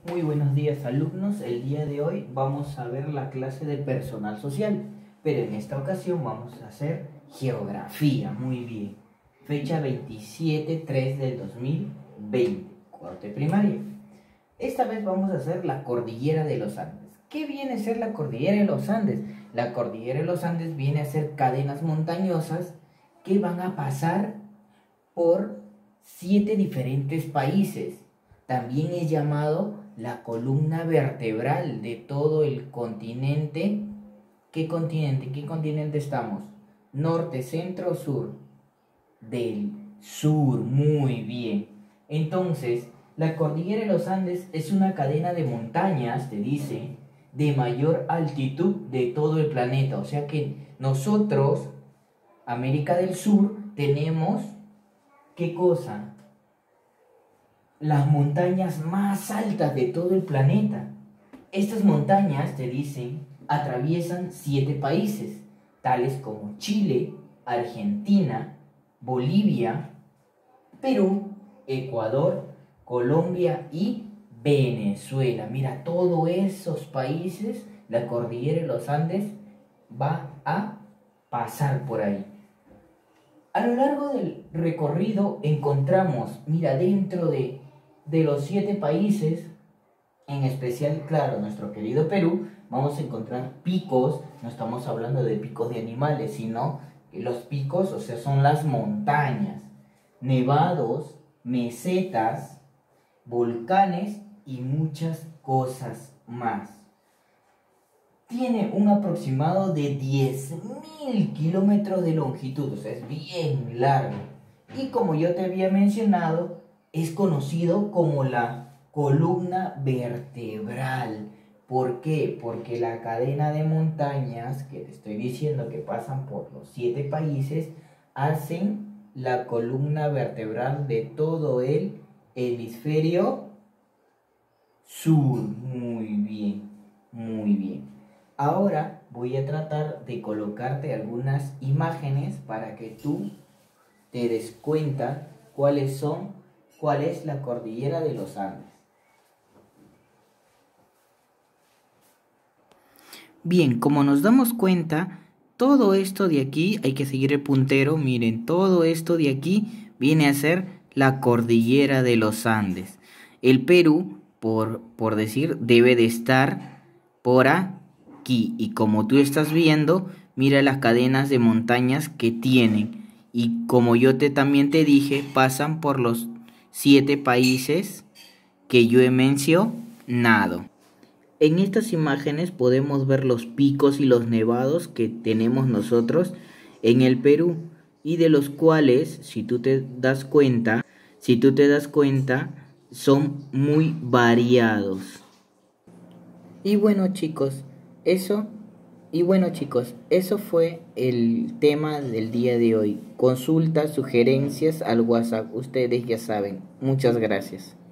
Muy buenos días, alumnos. El día de hoy vamos a ver la clase de personal social, pero en esta ocasión vamos a hacer geografía. Muy bien. Fecha 27/3 del 2020, cuarto de primaria. Esta vez vamos a hacer la cordillera de los Andes. ¿Qué viene a ser la cordillera de los Andes? La cordillera de los Andes viene a ser cadenas montañosas que van a pasar por 7 diferentes países. También es llamado la columna vertebral de todo el continente. ¿Qué continente? ¿Qué continente estamos? ¿Norte, centro o sur? Del sur, muy bien. Entonces, la cordillera de los Andes es una cadena de montañas, te dice, de mayor altitud de todo el planeta. O sea que nosotros, América del Sur, tenemos, ¿qué cosa? Las montañas más altas de todo el planeta. Estas montañas, te dicen, atraviesan 7 países, tales como Chile, Argentina, Bolivia, Perú, Ecuador, Colombia y Venezuela. Mira, todos esos países, la cordillera de los Andes va a pasar por ahí. A lo largo del recorrido encontramos, mira, dentro de los 7 países, en especial, claro, nuestro querido Perú, vamos a encontrar picos. No estamos hablando de picos de animales, sino que los picos, o sea, son las montañas, nevados, mesetas, volcanes y muchas cosas más. Tiene un aproximado de 10.000 kilómetros de longitud, o sea, es bien largo. Y como yo te había mencionado, es conocido como la columna vertebral. ¿Por qué? Porque la cadena de montañas que te estoy diciendo que pasan por los 7 países hacen la columna vertebral de todo el hemisferio sur. Muy bien, muy bien. Ahora voy a tratar de colocarte algunas imágenes para que tú te des cuenta cuál es la cordillera de los Andes. Bien, como nos damos cuenta, todo esto de aquí, hay que seguir el puntero, miren, todo esto de aquí viene a ser la cordillera de los Andes. El Perú, por decir, debe de estar por aquí, y como tú estás viendo, mira las cadenas de montañas que tienen, y como yo también te dije, pasan por los 7 países que yo he mencionado. En estas imágenes podemos ver los picos y los nevados que tenemos nosotros en el Perú, y de los cuales, si tú te das cuenta, son muy variados. Y bueno, chicos, eso fue el tema del día de hoy. Consultas, sugerencias al WhatsApp, ustedes ya saben. Muchas gracias.